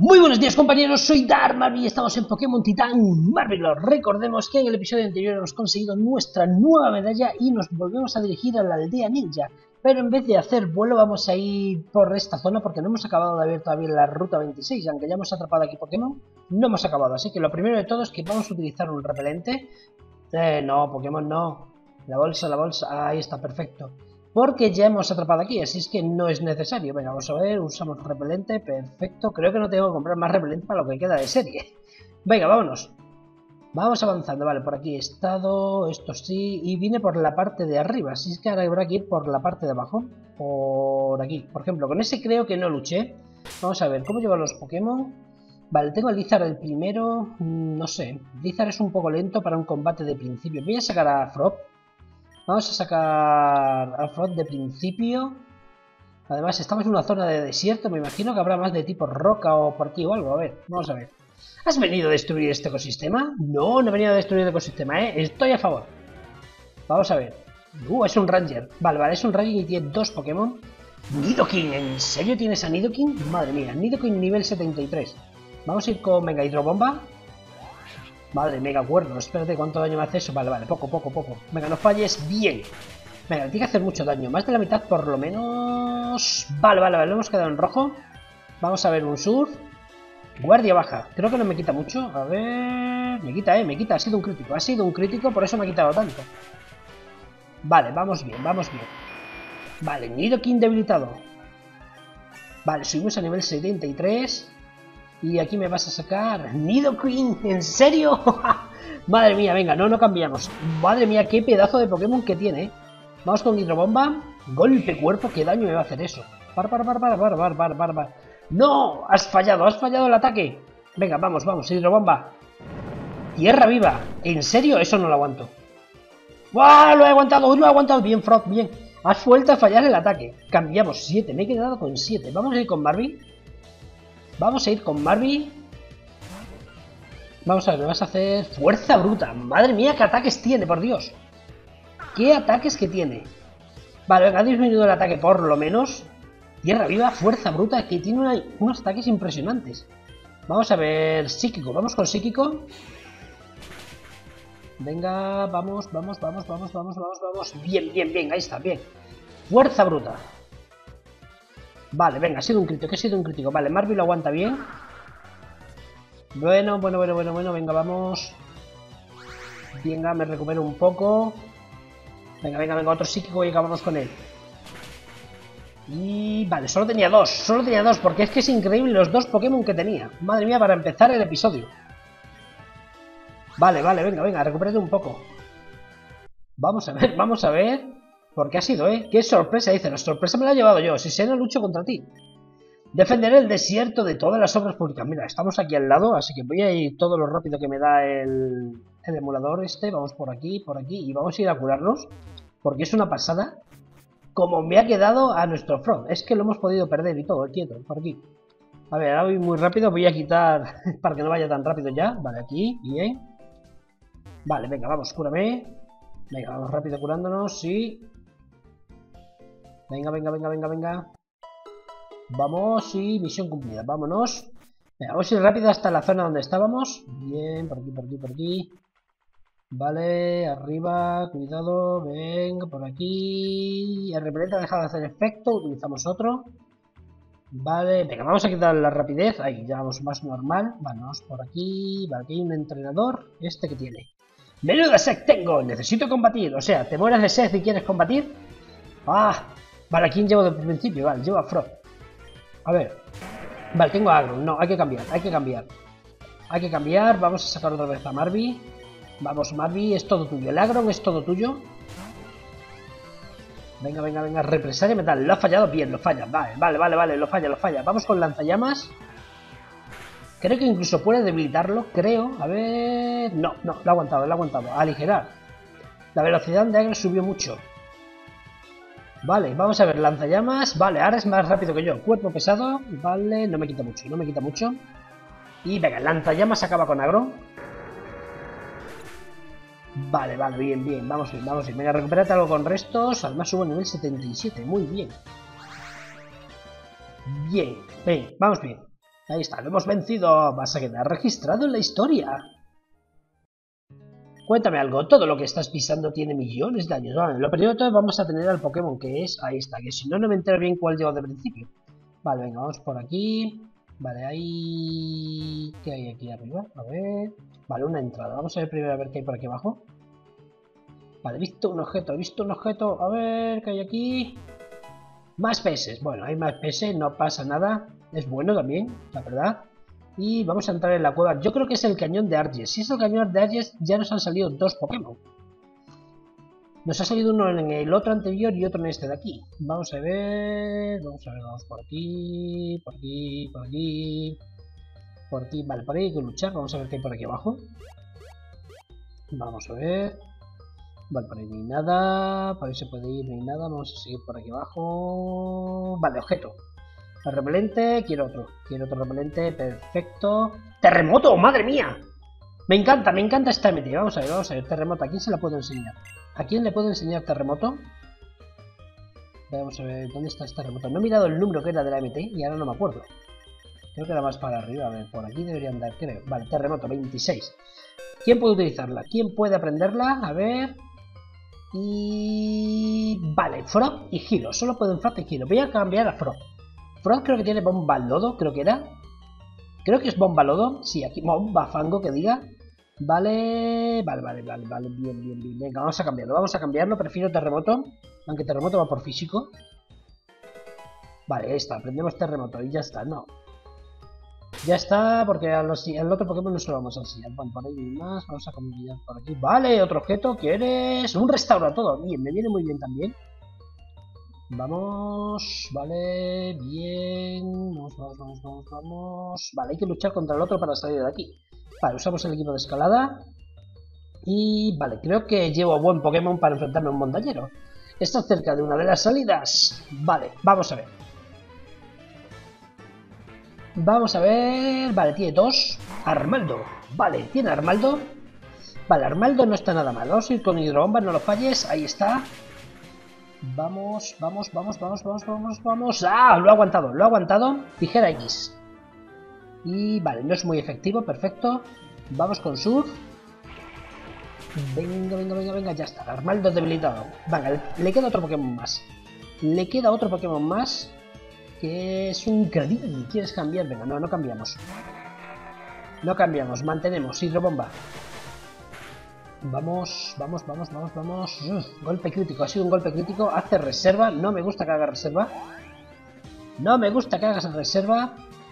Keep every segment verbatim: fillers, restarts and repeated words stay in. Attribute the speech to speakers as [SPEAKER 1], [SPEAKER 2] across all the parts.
[SPEAKER 1] Muy buenos días compañeros, soy Darman y estamos en Pokémon Titán Marvelous. Recordemos que en el episodio anterior hemos conseguido nuestra nueva medalla y nos volvemos a dirigir a la aldea ninja. Pero en vez de hacer vuelo vamos a ir por esta zona porque no hemos acabado de ver todavía la ruta veintiséis. Aunque ya hemos atrapado aquí Pokémon, no hemos acabado. Así que lo primero de todo es que vamos a utilizar un repelente. Eh, no, Pokémon no. La bolsa, la bolsa, ahí está, perfecto. Porque ya hemos atrapado aquí, así es que no es necesario. Venga, vamos a ver, usamos repelente, perfecto. Creo que no tengo que comprar más repelente para lo que queda de serie. Venga, vámonos. Vamos avanzando, vale, por aquí he estado, esto sí, y vine por la parte de arriba. Así es que ahora habrá que ir por la parte de abajo. Por aquí, por ejemplo, con ese creo que no luché. Vamos a ver, ¿cómo llevan los Pokémon? Vale, tengo a Lizard el primero, no sé. Lizard es un poco lento para un combate de principio. Voy a sacar a Frog. Vamos a sacar al Frog de principio. Además, estamos en una zona de desierto. Me imagino que habrá más de tipo roca o por aquí o algo. A ver, vamos a ver. ¿Has venido a destruir este ecosistema? No, no he venido a destruir el ecosistema, ¿eh? Estoy a favor. Vamos a ver. Uh, es un Ranger. Vale, vale, es un Ranger y tiene dos Pokémon. Nidoking, ¿en serio tienes a Nidoking? Madre mía, Nidoking nivel setenta y tres. Vamos a ir con Mega Hidrobomba. Madre, mega cuerno, espérate cuánto daño me hace eso. Vale, vale, poco, poco, poco. Venga, no falles, bien. Venga, tiene que hacer mucho daño, más de la mitad por lo menos. Vale, vale, vale, lo hemos quedado en rojo. Vamos a ver un surf. Guardia baja, creo que no me quita mucho. A ver, me quita, eh, me quita, ha sido un crítico. Ha sido un crítico, por eso me ha quitado tanto. Vale, vamos bien, vamos bien. Vale, Nidoking debilitado. Vale, subimos a nivel setenta y tres. Y aquí me vas a sacar Nidoking, ¿en serio? Madre mía, venga, no, no cambiamos. Madre mía, qué pedazo de Pokémon que tiene, ¿eh? Vamos con Hidrobomba. Golpe cuerpo, qué daño me va a hacer eso. Bar, bar, bar, bar, bar, bar, bar, bar, bar. ¡No! Has fallado, has fallado el ataque. Venga, vamos, vamos, Hidrobomba. Tierra viva, ¿en serio? Eso no lo aguanto. ¡Wow! Lo he aguantado, lo he aguantado. Bien, Frog, bien. Has vuelto a fallar el ataque. Cambiamos, siete, me he quedado con siete. Vamos a ir con Barbie. Vamos a ir con Barbie. Vamos a ver, me vas a hacer fuerza bruta. Madre mía, qué ataques tiene, por Dios. Qué ataques que tiene. Vale, venga, ha disminuido el ataque por lo menos. Tierra viva, fuerza bruta, que tiene una, unos ataques impresionantes. Vamos a ver, psíquico, vamos con psíquico. Venga, vamos, vamos, vamos, vamos, vamos, vamos, vamos. Bien, bien, bien, ahí está, bien. Fuerza bruta. Vale, venga, ha sido un crítico, ha sido un crítico. Vale, Marby lo aguanta bien. Bueno, bueno, bueno, bueno, bueno, venga, vamos. Venga, me recupero un poco. Venga, venga, venga, otro psíquico y acabamos con él. Y vale, solo tenía dos, solo tenía dos, porque es que es increíble los dos Pokémon que tenía. Madre mía, para empezar el episodio. Vale, vale, venga, venga, recupérate un poco. Vamos a ver, vamos a ver. Porque ha sido, ¿eh? ¡Qué sorpresa! Dice, la sorpresa me la he llevado yo. Si sé, no lucho contra ti. Defenderé el desierto de todas las obras públicas. Mira, estamos aquí al lado, así que voy a ir todo lo rápido que me da el, el emulador este. Vamos por aquí, por aquí. Y vamos a ir a curarnos. Porque es una pasada. Como me ha quedado a nuestro Frog. Es que lo hemos podido perder y todo, quieto, por aquí. A ver, ahora voy muy rápido. Voy a quitar para que no vaya tan rápido ya. Vale, aquí, bien. Vale, venga, vamos, cúrame. Venga, vamos rápido curándonos, sí. Venga, venga, venga, venga, venga. Vamos, y misión cumplida, vámonos. Venga, vamos a ir rápido hasta la zona donde estábamos. Bien, por aquí, por aquí, por aquí. Vale, arriba, cuidado, venga, por aquí. El repelente ha dejado de hacer efecto, utilizamos otro. Vale, venga, vamos a quitar la rapidez. Ahí, ya vamos más normal. Vamos por aquí. Vale, aquí hay un entrenador. ¿Este que tiene? ¡Menuda sed tengo! Necesito combatir. O sea, ¿te mueres de sed y quieres combatir? ¡Ah! Vale, ¿a quién llevo desde el principio? Vale, llevo a Frog. A ver. Vale, tengo a Agro. No, hay que cambiar, hay que cambiar. Hay que cambiar. Vamos a sacar otra vez a Marby. Vamos, Marby, es todo tuyo. El Agron es todo tuyo. Venga, venga, venga. Represalia metal. Lo ha fallado bien, lo falla. Vale, vale, vale, vale. Lo falla, lo falla. Vamos con lanzallamas. Creo que incluso puede debilitarlo. Creo. A ver. No, no, lo ha aguantado, lo ha aguantado. Aligerar. La velocidad de Agro subió mucho. Vale, vamos a ver, lanzallamas. Vale, ahora es más rápido que yo. Cuerpo pesado. Vale, no me quita mucho, no me quita mucho. Y venga, lanzallamas acaba con Agro. Vale, vale, bien, bien. Vamos bien, vamos bien. Venga, recupérate algo con restos. Además subo a nivel setenta y siete. Muy bien. Bien, bien, vamos bien. Ahí está, lo hemos vencido. Vas a quedar registrado en la historia. Cuéntame algo, todo lo que estás pisando tiene millones de años. Vale, lo primero de todo vamos a tener al Pokémon, que es... Ahí está, que si no, no me entero bien cuál llevo de principio. Vale, venga, vamos por aquí. Vale, ahí... ¿Qué hay aquí arriba? A ver... Vale, una entrada. Vamos a ver primero a ver qué hay por aquí abajo. Vale, he visto un objeto, he visto un objeto. A ver, ¿qué hay aquí? Más peces. Bueno, hay más peces, no pasa nada. Es bueno también, la verdad. Y vamos a entrar en la cueva. Yo creo que es el cañón de Arges. Si es el cañón de Arges, ya nos han salido dos Pokémon. Nos ha salido uno en el otro anterior y otro en este de aquí. Vamos a ver... Vamos a ver, vamos por aquí... Por aquí, por aquí... Por aquí, vale, por ahí hay que luchar. Vamos a ver qué hay por aquí abajo. Vamos a ver... Vale, por ahí no hay nada... Por ahí se puede ir, no hay nada. Vamos a seguir por aquí abajo... Vale, objeto. El repelente, quiero otro, quiero otro repelente, perfecto. ¡Terremoto! ¡Madre mía! Me encanta, me encanta esta M T. Vamos a ver, vamos a ver, terremoto, ¿a quién se la puedo enseñar? ¿A quién le puedo enseñar terremoto? Vamos a ver, ¿dónde está este terremoto? No he mirado el número que era de la M T y ahora no me acuerdo. Creo que era más para arriba, a ver, por aquí debería andar, creo. Vale, terremoto, veintiséis. ¿Quién puede utilizarla? ¿Quién puede aprenderla? A ver... Y... Vale, Frog y Giro, solo pueden Frog y Giro. Voy a cambiar a Frog. Frog creo que tiene bomba lodo, creo que era. Creo que es bomba lodo. Sí, aquí bomba fango que diga. Vale, vale, vale, vale, vale, bien, bien, bien. Venga, vamos a cambiarlo, vamos a cambiarlo. Prefiero terremoto, aunque terremoto va por físico. Vale, ahí está, aprendemos terremoto y ya está, no. Ya está, porque al otro Pokémon no se lo vamos a enseñar. Bueno, por ahí más, vamos a cambiar por aquí. Vale, otro objeto, ¿quieres? Un restaura todo. Bien, me viene muy bien también. Vamos, vale, bien, vamos, vamos, vamos, vamos, vamos. Vale, hay que luchar contra el otro para salir de aquí. Vale, usamos el equipo de escalada. Y vale, creo que llevo buen Pokémon para enfrentarme a un montañero. Está cerca de una de las salidas. Vale, vamos a ver. Vamos a ver, vale, tiene dos. Armaldo, vale, tiene Armaldo. Vale, Armaldo no está nada mal. Vamos a ir con hidrobomba, no lo falles, ahí está. Vamos, vamos, vamos, vamos, vamos, vamos, vamos. ¡Ah! Lo ha aguantado, lo ha aguantado. Tijera X. Y vale, no es muy efectivo, perfecto. Vamos con Surf. Venga, venga, venga, venga, ya está. Armaldo debilitado. Venga, le, le queda otro Pokémon más. Le queda otro Pokémon más. Que es un Cradil. ¿Quieres cambiar? Venga, no, no cambiamos. No cambiamos, mantenemos. Hidrobomba. Vamos, vamos, vamos, vamos, vamos. Uf, golpe crítico, ha sido un golpe crítico. Hace reserva, no me gusta que haga reserva. No me gusta que hagas reserva.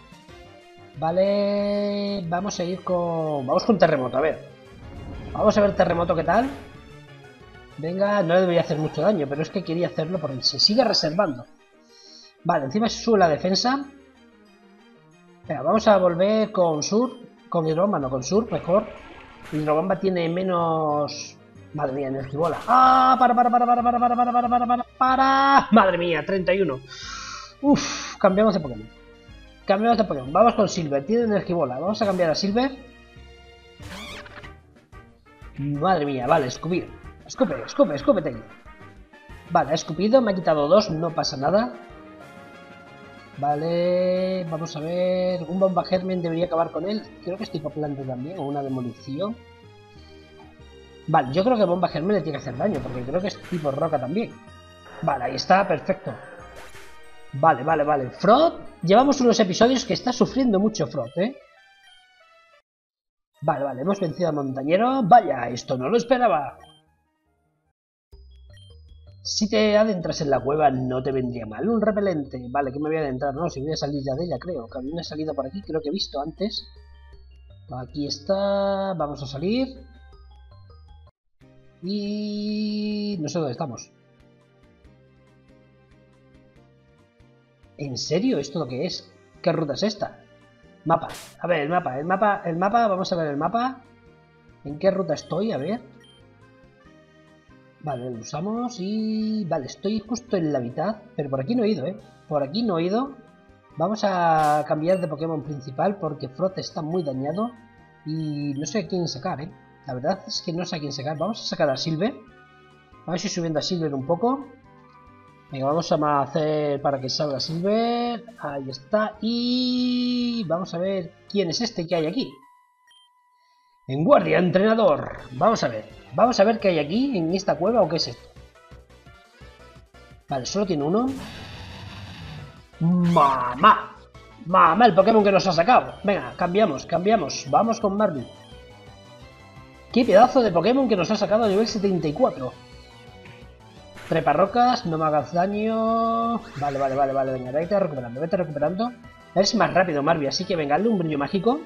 [SPEAKER 1] Vale, vamos a ir con... Vamos con terremoto, a ver. Vamos a ver terremoto qué tal. Venga, no le debería hacer mucho daño, pero es que quería hacerlo porque se sigue reservando. Vale, encima se sube la defensa. Venga, vamos a volver con Sur. Con hidrobomba, no con Sur, mejor. Hidrobomba tiene menos... Madre mía, energibola. ¡Ah! Para, para, para, para, para, para, para, para, para, para, para. Madre mía, treinta y uno. Uf, cambiamos de Pokémon. Cambiamos de Pokémon. Vamos con Silver, tiene energibola. Vamos a cambiar a Silver. Madre mía, vale, escupir. Escupe, escupe, escúpete. Vale, ha escupido, me ha quitado dos, no pasa nada. Vale, vamos a ver. Un bomba germen debería acabar con él. Creo que es tipo planta también, o una demolición. Vale, yo creo que bomba germen le tiene que hacer daño, porque creo que es tipo roca también. Vale, ahí está, perfecto. Vale, vale, vale. Frog, llevamos unos episodios que está sufriendo mucho Frog, ¿eh? Vale, vale, hemos vencido al montañero. Vaya, esto no lo esperaba. Si te adentras en la cueva no te vendría mal un repelente. Vale, que me voy a adentrar, no, si voy a salir ya de ella, creo. Que había una salida por aquí, creo que he visto antes. Aquí está, vamos a salir. Y... no sé dónde estamos. ¿En serio? ¿Esto lo que es? ¿Qué ruta es esta? Mapa. A ver, el mapa, el mapa, el mapa, vamos a ver el mapa. ¿En qué ruta estoy? A ver. Vale, lo usamos y... Vale, estoy justo en la mitad, pero por aquí no he ido, ¿eh? Por aquí no he ido. Vamos a cambiar de Pokémon principal porque Frot está muy dañado y no sé a quién sacar, ¿eh? La verdad es que no sé a quién sacar. Vamos a sacar a Silver. Vamos a ir subiendo a Silver un poco. Venga, vamos a hacer para que salga Silver. Ahí está. Y vamos a ver quién es este que hay aquí. En guardia, entrenador. Vamos a ver. Vamos a ver qué hay aquí en esta cueva o qué es esto. Vale, solo tiene uno. ¡Mamá! ¡Mamá! El Pokémon que nos ha sacado. Venga, cambiamos, cambiamos. Vamos con Marvin. ¡Qué pedazo de Pokémon que nos ha sacado a nivel setenta y cuatro! Treparrocas, no me hagas daño. Vale, vale, vale, vale. Venga, vete recuperando, vete recuperando. Es más rápido, Marvin, así que venga, hazle un brillo mágico.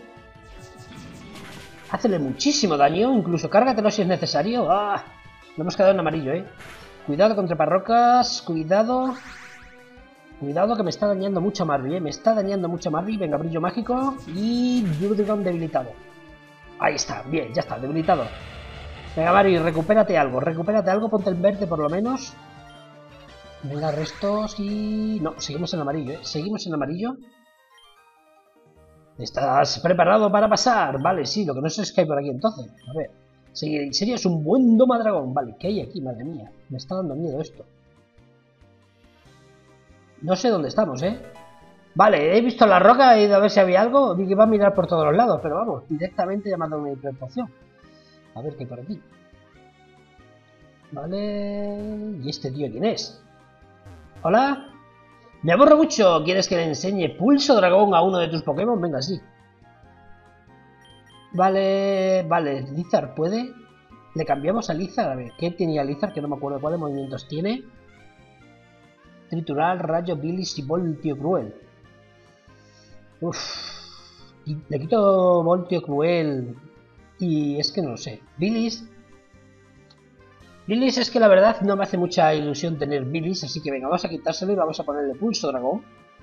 [SPEAKER 1] Hácele muchísimo daño, incluso cárgatelo si es necesario. ¡Ah! Lo hemos quedado en amarillo, eh. Cuidado con treparrocas, cuidado. Cuidado que me está dañando mucho Marvin, eh. Me está dañando mucho Marvin. Venga, brillo mágico. Y Judgment debilitado. Ahí está, bien, ya está, debilitado. Venga, Marvin, recupérate algo, recupérate algo, ponte el verde por lo menos. Venga, restos y... No, seguimos en amarillo, ¿eh? Seguimos en amarillo. ¿Estás preparado para pasar? Vale, sí, lo que no sé es qué hay por aquí entonces. A ver, sí, serías un buen domadragón. Vale, ¿qué hay aquí? Madre mía, me está dando miedo esto. No sé dónde estamos, ¿eh? Vale, he visto la roca, he ido a ver si había algo. Vi que iba a mirar por todos los lados, pero vamos, directamente llamando a una hiperpoción. A ver qué hay por aquí. Vale... ¿Y este tío quién es? ¿Hola? Me aburro mucho. ¿Quieres que le enseñe Pulso Dragón a uno de tus Pokémon? Venga, sí. Vale... Vale, Lizard puede. Le cambiamos a Lizard. A ver, ¿qué tenía Lizard? Que no me acuerdo cuáles movimientos tiene. Triturar, Rayo, Bilis y Voltio Cruel. Uff. Le quito Voltio Cruel. Y es que no lo sé. Bilis. Bilis es que la verdad no me hace mucha ilusión tener Bilis, así que venga, vamos a quitárselo y vamos a ponerle Pulso Dragón.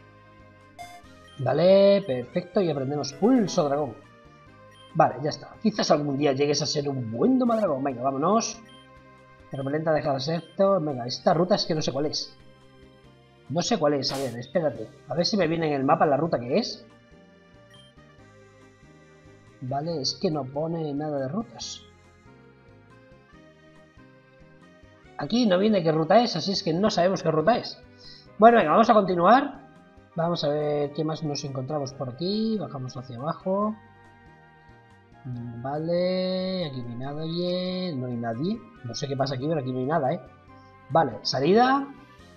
[SPEAKER 1] Vale, perfecto, y aprendemos Pulso Dragón. Vale, ya está. Quizás algún día llegues a ser un buen domadragón. Venga, vámonos. Repelenta deja de ser esto. Venga, esta ruta es que no sé cuál es. No sé cuál es, a ver, espérate. A ver si me viene en el mapa la ruta que es. Vale, es que no pone nada de rutas. Aquí no viene qué ruta es, así es que no sabemos qué ruta es. Bueno, venga, vamos a continuar. Vamos a ver qué más nos encontramos por aquí. Bajamos hacia abajo. Vale, aquí no hay nadie. No hay nadie. No sé qué pasa aquí, pero aquí no hay nada, ¿eh? Vale, salida.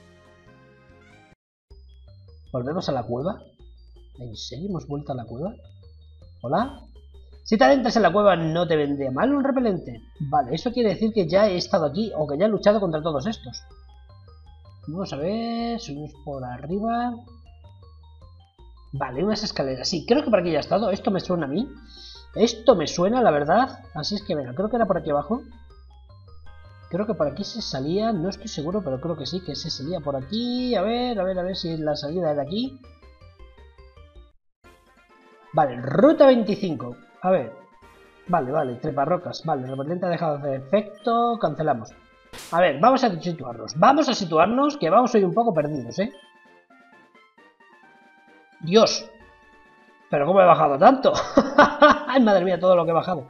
[SPEAKER 1] Volvemos a la cueva. ¿En serio hemos vuelto a la cueva? ¿Hola? Si te adentras en la cueva no te vendría mal un repelente. Vale, eso quiere decir que ya he estado aquí o que ya he luchado contra todos estos. Vamos a ver, subimos por arriba. Vale, unas escaleras. Sí, creo que por aquí ya he estado. Esto me suena a mí. Esto me suena, la verdad. Así es que venga, creo que era por aquí abajo. Creo que por aquí se salía, no estoy seguro, pero creo que sí, que se salía por aquí. A ver, a ver, a ver si la salida era aquí. Vale, ruta veinticinco. A ver. Vale, vale, treparrocas. Vale, el repelente ha dejado de hacer efecto. Cancelamos. A ver, vamos a situarnos. Vamos a situarnos, que vamos hoy un poco perdidos, ¿eh? Dios. Pero ¿cómo he bajado tanto? Ay, madre mía, todo lo que he bajado.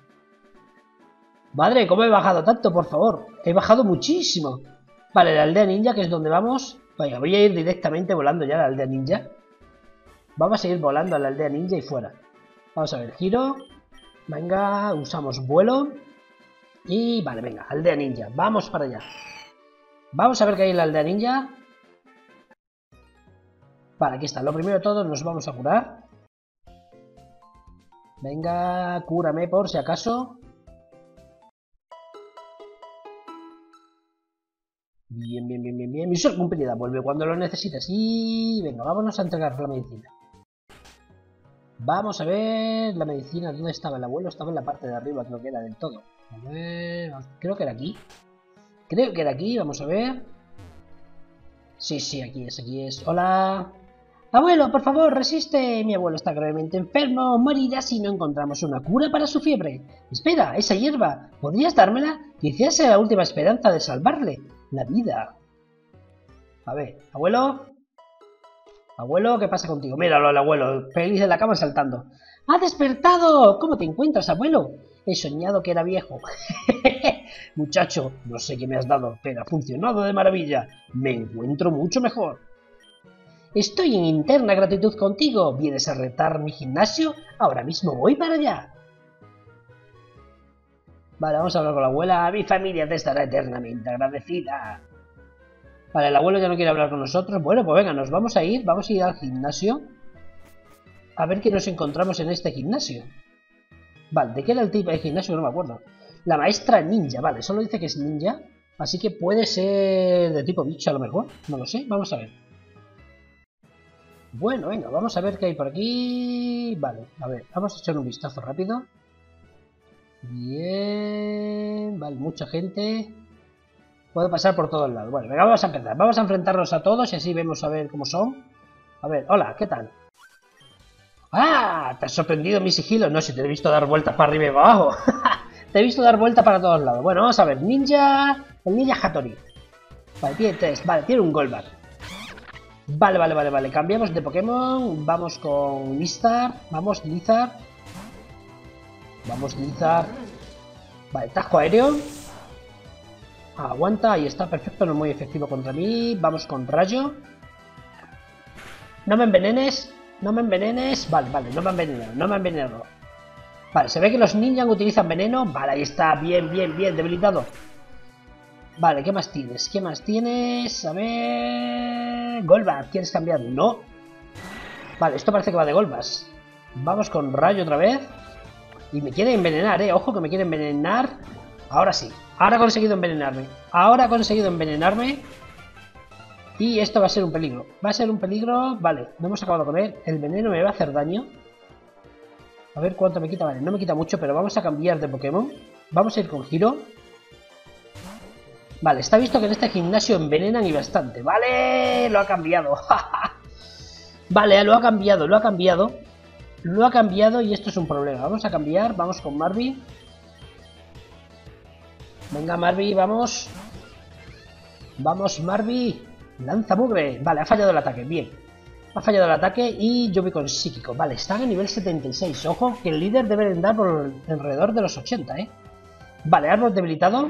[SPEAKER 1] Madre, ¿cómo he bajado tanto, por favor? He bajado muchísimo. Vale, la aldea ninja, que es donde vamos. Vaya, voy a ir directamente volando ya a la aldea ninja. Vamos a ir volando a la aldea ninja y fuera. Vamos a ver, giro. Venga, usamos vuelo. Y vale, venga, aldea ninja. Vamos para allá. Vamos a ver qué hay en la aldea ninja. Vale, aquí está. Lo primero de todo, nos vamos a curar. Venga, cúrame por si acaso. Bien, bien, bien, bien, bien. Misión cumplida. Vuelve cuando lo necesites. Y venga, vámonos a entregar la medicina. Vamos a ver la medicina. ¿Dónde estaba el abuelo? Estaba en la parte de arriba, creo que era del todo. A ver, creo que era aquí. Creo que era aquí, vamos a ver. Sí, sí, aquí es, aquí es. Hola. Abuelo, por favor, resiste. Mi abuelo está gravemente enfermo. Morirá si no encontramos una cura para su fiebre. Espera, esa hierba. ¿Podrías dármela? Quizás sea la última esperanza de salvarle la vida. A ver, abuelo. Abuelo, ¿qué pasa contigo? Míralo al abuelo, feliz de la cama saltando. ¡Ha despertado! ¿Cómo te encuentras, abuelo? He soñado que era viejo. Muchacho, no sé qué me has dado, pero ha funcionado de maravilla. Me encuentro mucho mejor. Estoy en interna gratitud contigo. ¿Vienes a retar mi gimnasio? Ahora mismo voy para allá. Vale, vamos a hablar con la abuela. Mi familia te estará eternamente agradecida. Vale, el abuelo ya no quiere hablar con nosotros. Bueno, pues venga, nos vamos a ir. Vamos a ir al gimnasio. A ver qué nos encontramos en este gimnasio. Vale, ¿de qué era el tipo de gimnasio? No me acuerdo. La maestra ninja, vale, solo dice que es ninja. Así que puede ser de tipo bicho a lo mejor. No lo sé, vamos a ver. Bueno, venga, vamos a ver qué hay por aquí. Vale, a ver, vamos a echar un vistazo rápido. Bien, vale, mucha gente. Puede pasar por todos lados. Bueno, venga, vamos a empezar. Vamos a enfrentarnos a todos y así vemos a ver cómo son. A ver, hola, ¿qué tal? ¡Ah! ¿Te has sorprendido mi sigilo? No, si te he visto dar vueltas para arriba y para abajo. Te he visto dar vueltas para todos lados. Bueno, vamos a ver. Ninja... El ninja Hattori. Vale, tiene tres. Vale, tiene un Golbat. Vale, vale, vale, vale. Cambiamos de Pokémon. Vamos con Lizard. Vamos, Lizard. Vamos, Lizard. Vale, tajo aéreo. Ah, aguanta, ahí está, perfecto. No es muy efectivo contra mí. Vamos con Rayo. No me envenenes. No me envenenes. Vale, vale, no me envenenado. No me envenenado. Vale, se ve que los ninjas utilizan veneno. Vale, ahí está. Bien, bien, bien. Debilitado. Vale, ¿qué más tienes? ¿Qué más tienes? A ver... Golbat, ¿quieres cambiar? No. Vale, esto parece que va de Golbas. Vamos con Rayo otra vez. Y me quiere envenenar, eh. Ojo que me quiere envenenar. Ahora sí. Ahora ha conseguido envenenarme. Ahora ha conseguido envenenarme. Y esto va a ser un peligro. Va a ser un peligro... Vale, no hemos acabado con él. El veneno me va a hacer daño. A ver cuánto me quita. Vale, no me quita mucho, pero vamos a cambiar de Pokémon. Vamos a ir con Giro. Vale, está visto que en este gimnasio envenenan y bastante. Vale, lo ha cambiado. Vale, lo ha cambiado, lo ha cambiado. Lo ha cambiado y esto es un problema. Vamos a cambiar, vamos con Marby. Venga, Marby, vamos. Vamos, Marby. Lanza mugre. Vale, ha fallado el ataque, bien. Ha fallado el ataque y yo voy con psíquico. Vale, están a nivel setenta y seis. Ojo, que el líder debe andar por alrededor de los ochenta, ¿eh? Vale, árbol debilitado.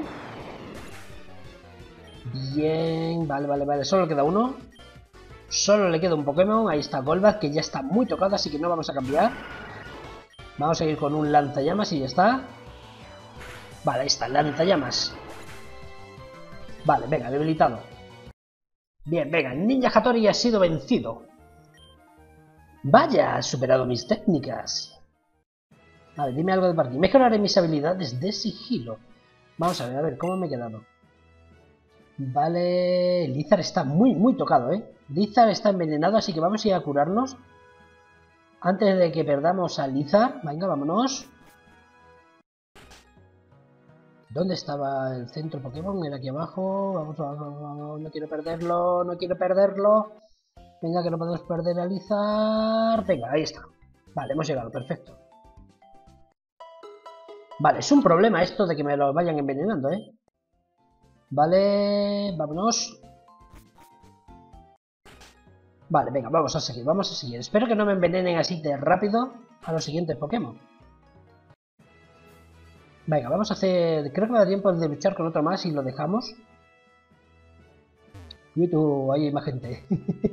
[SPEAKER 1] Bien, vale, vale, vale. Solo queda uno. Solo le queda un Pokémon. Ahí está Golbat, que ya está muy tocado, así que no vamos a cambiar. Vamos a ir con un lanzallamas y ya está. Vale, ahí está, lanzallamas. Vale, venga, debilitado. Bien, venga, Ninja Hattori ha sido vencido. Vaya, has superado mis técnicas. A ver, dime algo de partida. Mejoraré mis habilidades de sigilo. Vamos a ver, a ver, ¿cómo me he quedado? Vale, Lizard está muy, muy tocado, ¿eh? Lizard está envenenado, así que vamos a ir a curarnos. Antes de que perdamos a Lizard. Venga, vámonos. ¿Dónde estaba el centro Pokémon? Era aquí abajo. Vamos, vamos, vamos. No quiero perderlo, no quiero perderlo. Venga, que no podemos perder a Lizard. Venga, ahí está. Vale, hemos llegado, perfecto. Vale, es un problema esto de que me lo vayan envenenando, ¿eh? Vale, vámonos. Vale, venga, vamos a seguir, vamos a seguir. Espero que no me envenenen así de rápido a los siguientes Pokémon. Venga, vamos a hacer... Creo que me da tiempo de luchar con otro más y lo dejamos. Y tú, ahí hay más gente.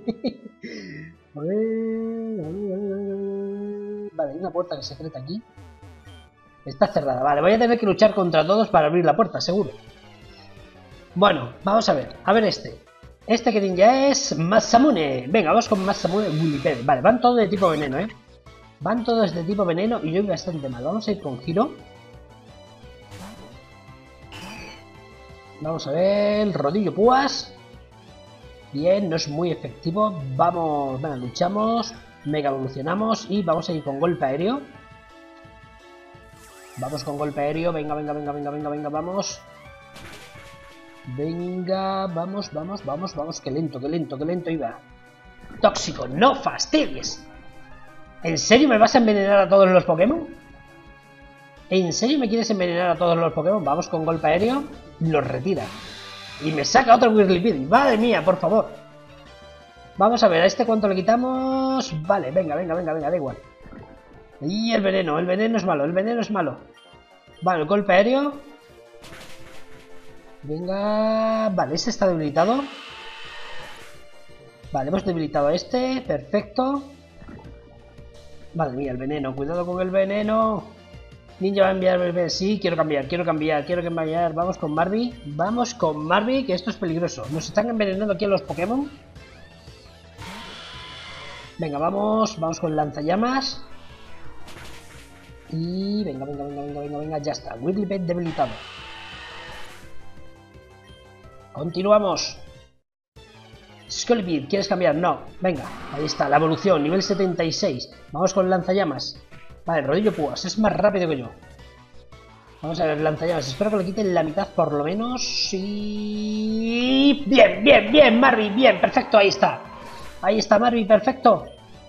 [SPEAKER 1] A ver, a ver, a ver... Vale, hay una puerta que se secreta aquí. Está cerrada, vale, voy a tener que luchar contra todos para abrir la puerta, seguro. Bueno, vamos a ver, a ver este. Este que ninja es Masamune. Venga, vamos con Masamune Willipede. Vale, van todos de tipo veneno, ¿eh? Van todos de tipo veneno y yo voy bastante mal. Vamos a ir con Giro. Vamos a ver, rodillo púas. Bien, no es muy efectivo. Vamos, venga, luchamos. Mega evolucionamos y vamos a ir con golpe aéreo. Vamos con golpe aéreo. Venga, venga, venga, venga, venga, venga, vamos. Venga, vamos, vamos, vamos, vamos. Qué lento, qué lento, qué lento iba. Tóxico, no fastidies. ¿En serio me vas a envenenar a todos los Pokémon? ¿En serio me quieres envenenar a todos los Pokémon? Vamos con golpe aéreo. Los retira. Y me saca otro Whirlipede. Madre mía, por favor. Vamos a ver, ¿a este cuánto le quitamos? Vale, venga, venga, venga, venga, da igual. Y el veneno, el veneno es malo, el veneno es malo. Vale, el golpe aéreo. Venga, vale, este está debilitado. Vale, hemos debilitado a este, perfecto. Madre mía, el veneno, cuidado con el veneno. Ninja va a enviar, sí, quiero cambiar, quiero cambiar, quiero cambiar. Vamos con Marby, vamos con Marby, que esto es peligroso. Nos están envenenando aquí a los Pokémon. Venga, vamos, vamos con lanzallamas. Y venga, venga, venga, venga, venga, venga, ya está. Wigglypet debilitado. Continuamos. Scolipede, ¿quieres cambiar? No. Venga, ahí está, la evolución, nivel setenta y seis. Vamos con lanzallamas. Vale, rodillo púas, es más rápido que yo. Vamos a ver, lanzallamas. Espero que le quiten la mitad por lo menos. Y... Bien, bien, bien, Marby, bien, perfecto, ahí está. Ahí está Marby, perfecto.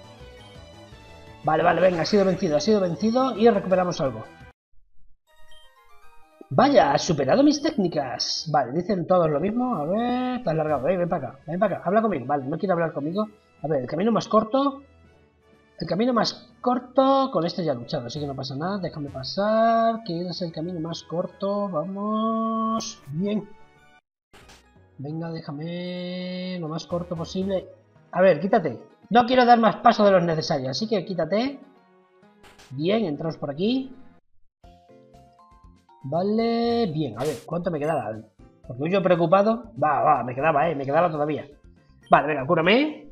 [SPEAKER 1] Vale, vale, venga, ha sido vencido, ha sido vencido y recuperamos algo. Vaya, has superado mis técnicas. Vale, dicen todos lo mismo. A ver, te has largado. Ven, ven para acá, ven para acá. Habla conmigo. Vale, no quiere hablar conmigo. A ver, el camino más corto. El camino más corto. Con este ya he luchado, así que no pasa nada. Déjame pasar. Que es el camino más corto. Vamos. Bien. Venga, déjame lo más corto posible. A ver, quítate. No quiero dar más paso de los necesarios, así que quítate. Bien, entramos por aquí. Vale, bien, a ver, ¿cuánto me quedaba? Porque yo preocupado. Va, va, me quedaba, eh, me quedaba todavía. Vale, venga, cúrame.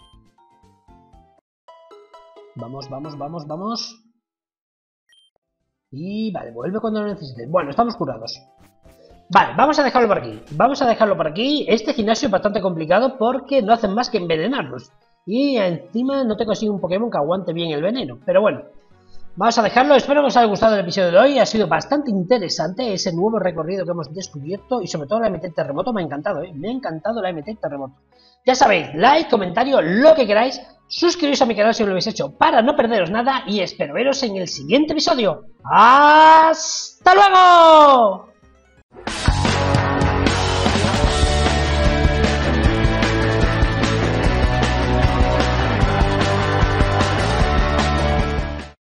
[SPEAKER 1] Vamos, vamos, vamos, vamos. Y vale, vuelve cuando lo necesites. Bueno, estamos curados. Vale, vamos a dejarlo por aquí. Vamos a dejarlo por aquí. Este gimnasio es bastante complicado porque no hacen más que envenenarnos. Y encima no tengo así un Pokémon que aguante bien el veneno. Pero bueno. Vamos a dejarlo, espero que os haya gustado el episodio de hoy, ha sido bastante interesante ese nuevo recorrido que hemos descubierto y sobre todo la M T Terremoto me ha encantado, ¿eh? me ha encantado la M T Terremoto. Ya sabéis, like, comentario, lo que queráis, suscribiros a mi canal si no lo habéis hecho para no perderos nada y espero veros en el siguiente episodio. ¡Hasta luego!